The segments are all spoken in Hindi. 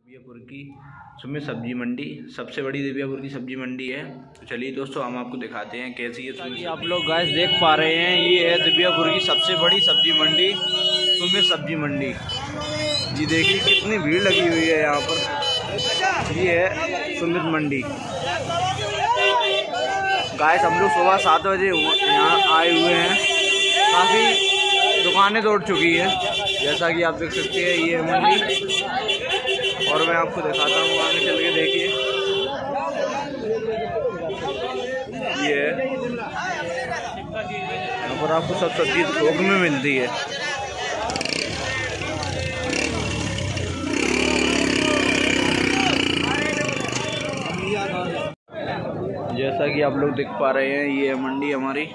दिव्यापुर की सुमित सब्जी मंडी सबसे बड़ी दिव्यापुर की सब्जी मंडी है। तो चलिए दोस्तों हम आपको दिखाते हैं कैसी है। आप लोग गाइस देख पा रहे हैं, ये है दिव्यापुर की सबसे बड़ी सब्जी मंडी सुमित सब्जी मंडी। ये देखिए कितनी भीड़ लगी हुई है यहाँ पर। ये है सुमित मंडी। गाइस हम लोग सुबह 7 बजे यहाँ आए हुए हैं। काफ़ी दुकानें तोड़ चुकी है, जैसा कि आप देख सकते हैं। ये मंडी और मैं आपको दिखाता हूँ, आगे चल के देखिए। ये यहाँ पर आपको सब सब्जी थोक में मिलती है। जैसा कि आप लोग देख पा रहे हैं, ये है मंडी हमारी।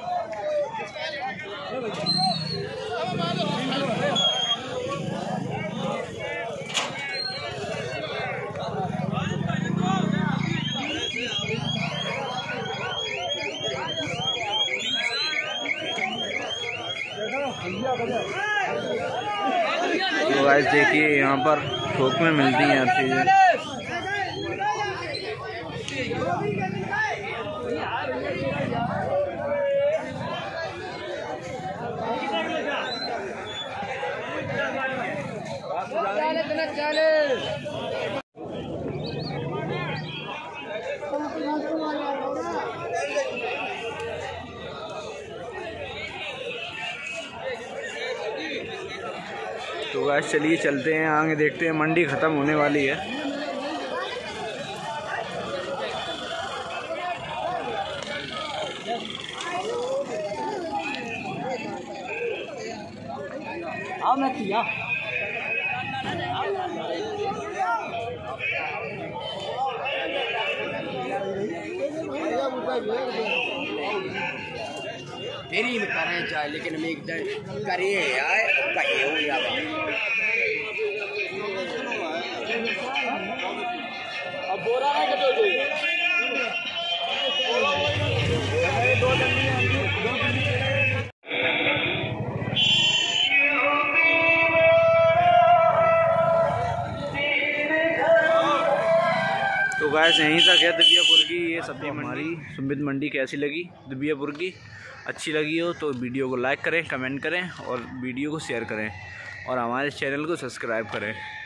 तो गाइस देखिए यहाँ पर थोक में मिलती हैं हर चीज़ें। तो गाइस चलिए चलते हैं आगे, देखते हैं। मंडी ख़त्म होने वाली है। तेरी में करें चाहे, लेकिन हम एकदम करिए यार, कहिए हो या अब बोरा है तो तो गाइस यहीं तक है दिव्यापुर की ये सब्जी हमारी सुमित मंडी। कैसी लगी दिव्यापुर की? अच्छी लगी हो तो वीडियो को लाइक करें, कमेंट करें और वीडियो को शेयर करें और हमारे चैनल को सब्सक्राइब करें।